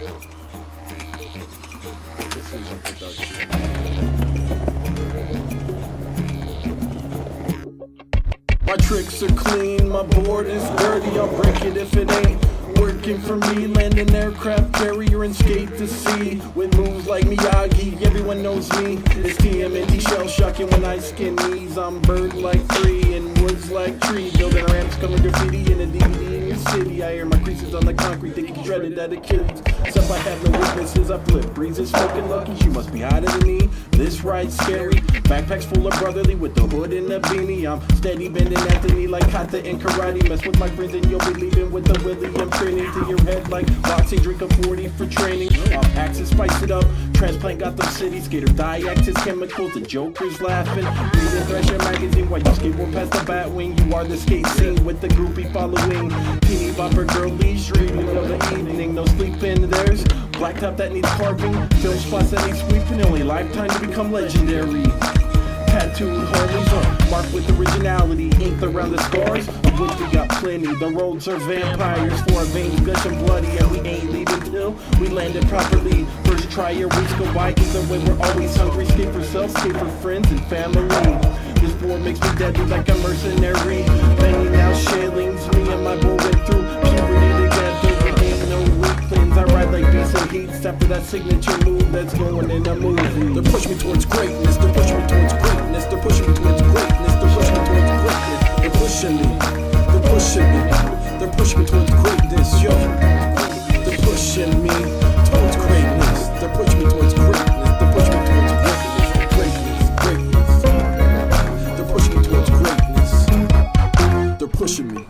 This is a production. My tricks are clean, my board is dirty, I'll break it if it ain't working for me. Land an aircraft carrier and skate to sea with moves like Miyagi, everyone knows me. It's TMNT shell shocking when I skin knees. I'm bird like free and woods like tree, building ramps, color graffiti in a DVD in your city. I hear my creases on the concrete, thinking shredded at Achilles. Except I have no weaknesses, I flip breezes, smoking lucky. She must be hotter than me. This ride's scary. Backpacks full of brotherly with the hood and the beanie. I'm steady bending Anthony like kata and karate. Mess with my friends and you'll be leaving with the Willie. I'm training to your head like boxing, drink a 40 for training. Off axis, spice it up. Transplant got the city. Skater Diaxis chemicals, the Joker's laughing. Reading Thrasher magazine while you skateboard past the bat wing. You are the skate scene with the groupie following. Teeny bopper girlies, dreaming of the evening. No sleeping, there's blacktop that needs carving. Film spots that need sweeping. Only lifetime to become legendary. Tattooed homies are marked with originality, inked around the scars, of which we got plenty. The roads are vampires, for our veins gushing bloody, and we ain't leaving till we landed properly. First try your weeks go by, either way we're always hungry. Skate for self, skate for friends and family. This war makes me deadly like a mercenary. Banging out shillings, me and my boy went through puberty together. There ain't no weaklings, I ride like beats and heats after that signature move that's going in a movie. They're pushing me towards greatness, they're pushing me towards greatness, they're pushing me towards greatness, they're pushing me towards greatness, they're pushing me, they're pushing me, they're pushing me towards greatness, yo. They're pushing me towards greatness, they're pushing me towards greatness, they're pushing me towards greatness, greatness, they're pushing me towards greatness, they're pushing me.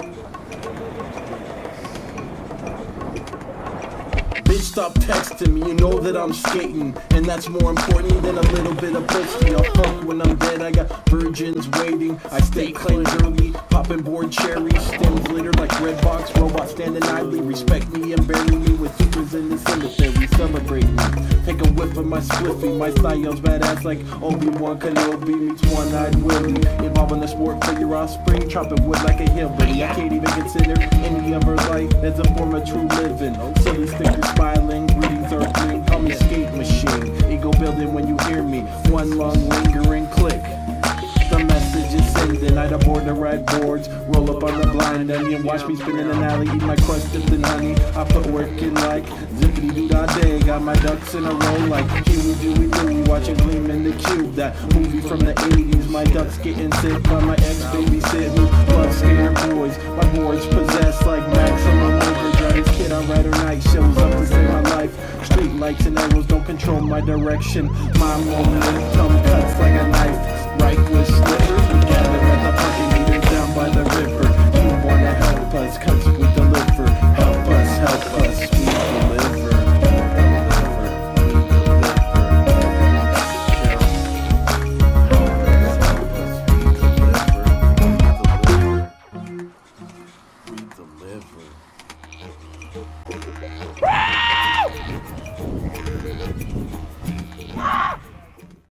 Bitch, stop texting me, you know that I'm skating, and that's more important than a little bit of pussy. I'll fuck when I'm dead, I got virgins waiting. I stay clean early, popping board cherries, stems litter like red box, robots standing idly. Respect me and bury me with supers in the cemetery. Celebrate me, take a whiff of my spliffy. My style's badass like Obi-Wan Kenobi meets One-Eyed Willie. Evolving the sport for your offspring, chopping wood like a hillbilly. I can't even consider any other life as a form of true living. Silly stickers smiling, greetings are green, call me skate machine. Ego building when you hear me, one long lingering click. The message is sending, I'd aboard the ride boards, roll up on the blind onion, watch me spin in an alley, eat my crust dipped in honey. I put work in like zippity doo dah day, got my ducks in a row like Huey Dewey Louie, watching Gleam in the Cube, that movie from the 80s. My ducks getting sick by my ex-babysit who loves scared boys. My board's possessed like maximum overdrive. This kid I ride or night shows up to save my life. Street lights and arrows don't control my direction. My momentum cuts like a knife, right with slippers.